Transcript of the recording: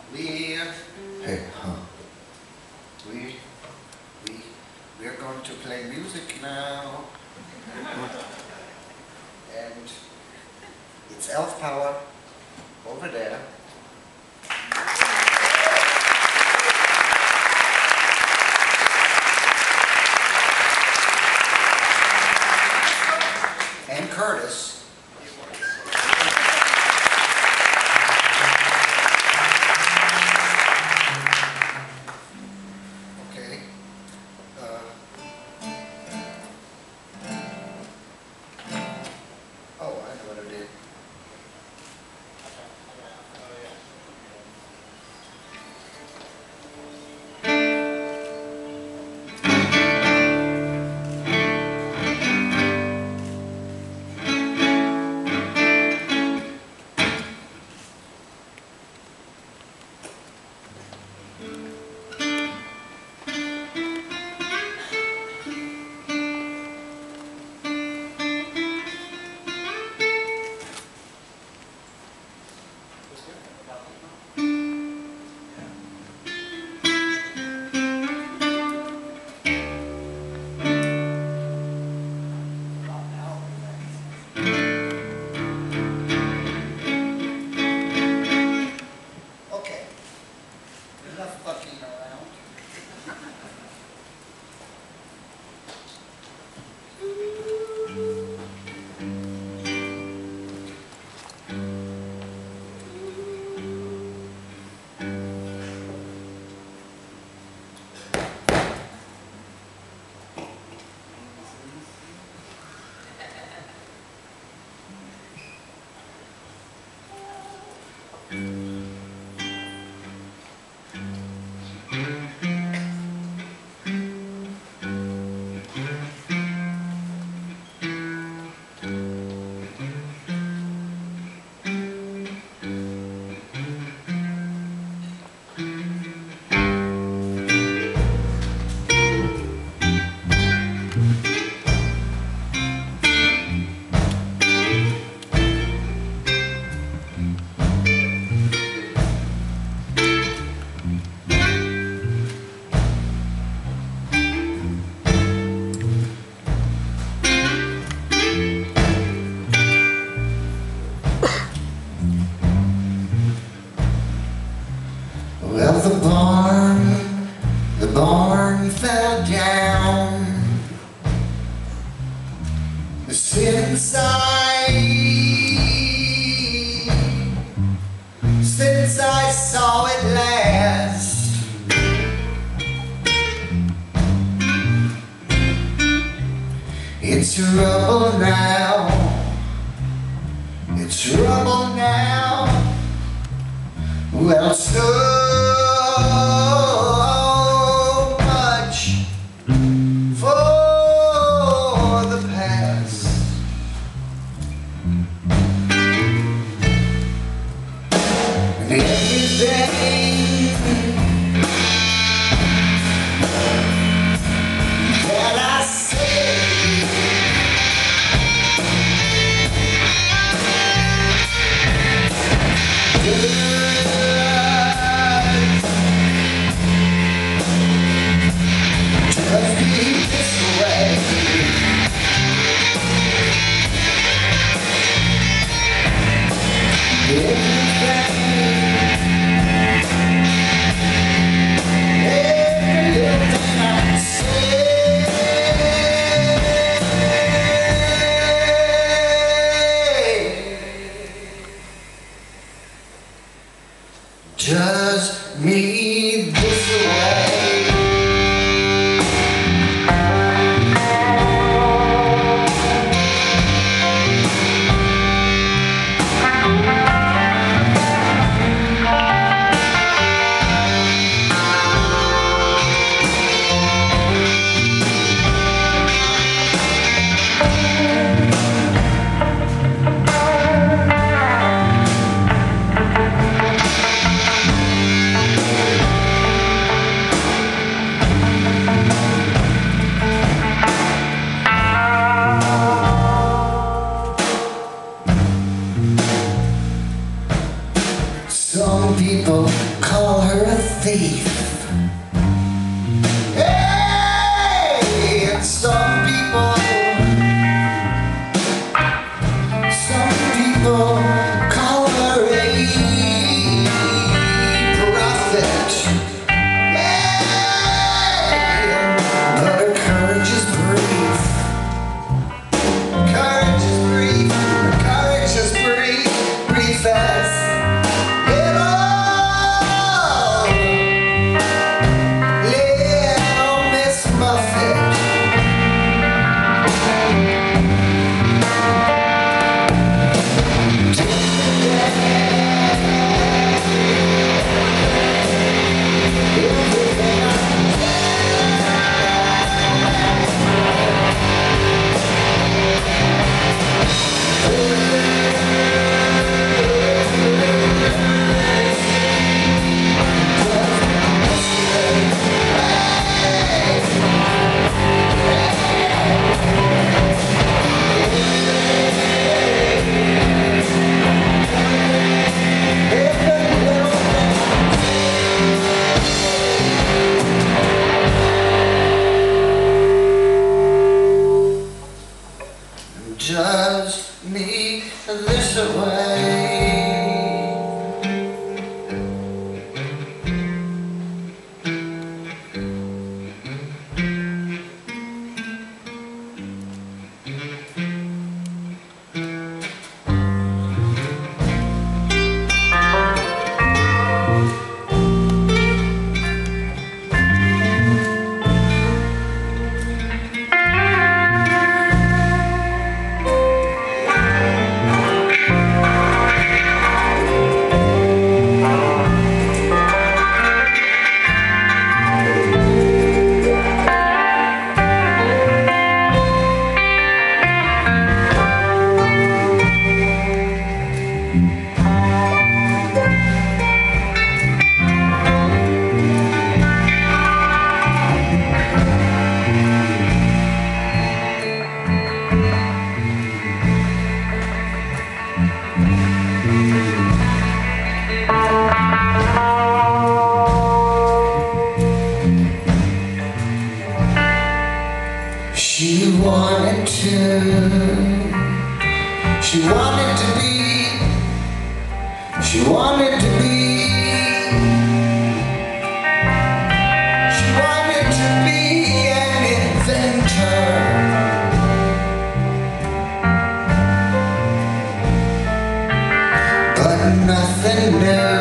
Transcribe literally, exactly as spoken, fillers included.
We, uh, hey, huh? We, we, we're going to play music now, and it's Elf Power over there. And Curtis. Okay. Uh, oh, I know what I did. Okay. Enough fucking around. Well, the barn, the barn fell down. Since I, since I saw it last, it's rubble now, it's rubble now. Well, so much for the past. And everything that I say just be this way. Just me this way. Some people call her a thief. Hey, and some people, some people call her a prophet. Hey, but her courage is brief. Courage is brief. Her courage is brief. Brief as just me this way. She wanted to, she wanted to be, she wanted to be, she wanted to be an inventor. But nothing new.